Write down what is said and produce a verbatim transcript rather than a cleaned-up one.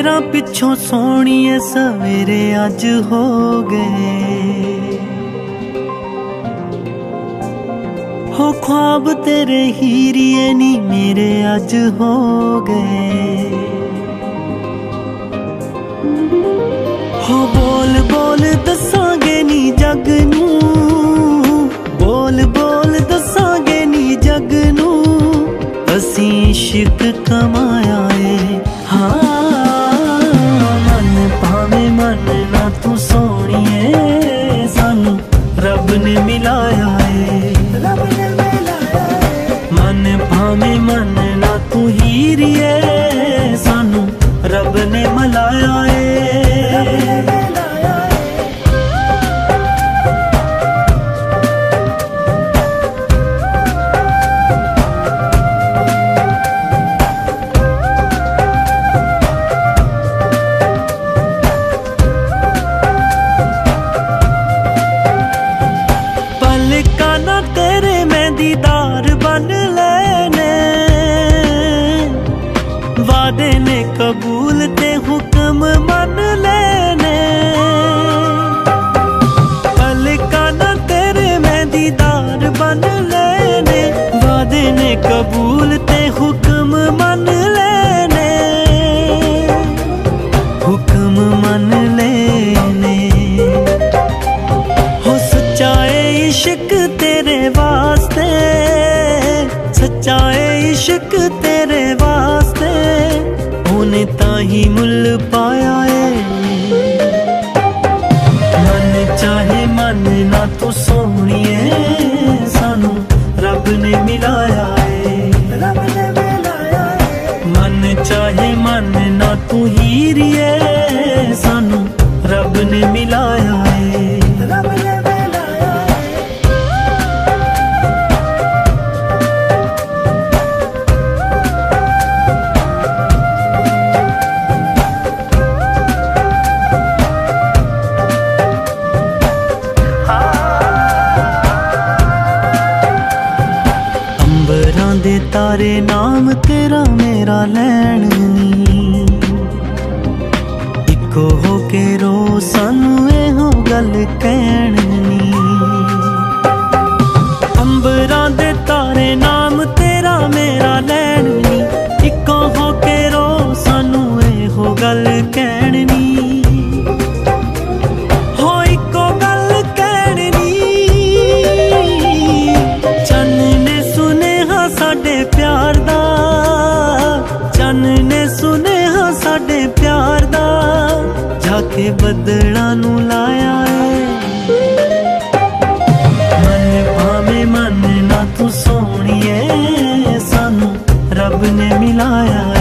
तेरा पिछों सोहणिए सवेरे अज हो गए हो, ख्वाब तेरे हीरिए नी मेरे अज हो गए हो। बोल बोल दसांगे नी जग नू, बोल बोल दसांगे नी जग नू, असीं इश्क कमाया है। हाँ मन भावे मन ना तू सोहणिए, सानू रब ने मिलाया है। मन भावे मन ना तू हीरिए, सानू रब ने मिलाया है। तेरे मैं दीदार बन लेने, वादे ने कबूल ते हुक्म मन लेने। पलकाना तेरे मैं दीदार बन लेने, वादे ने कबूल ते हुक्म मन लेने, हुक्म मन लेने। हो सच्चाए इश्क तेरे वास्ते, सच्चाए इश्क तेरे वास्ते, होने ताही मुल पाया है। मन चाहे मन ना तू सोहणिए, सानू रब ने मिलाया है। मन चाहे मन ना तू हीरिए, सानू रब ने मिलाया है। दे तारे नाम तेरा मेरा लैण नी, इको हो के रो सानू एहो गल कहण नी। अंबरां दे तारे नाम तेरा मेरा लैण नी, इको हो के रो सानू एहो गल कहण नी। हो इको गल कहण नी, चन्न ने सुनेहा साडे प्यार दा, चन्न ने सुनेहा साडे प्यार दा, जाके बदलां नू लाया है। मन भावे मन ना तू सोहणिए, सानू रब ने मिलाया।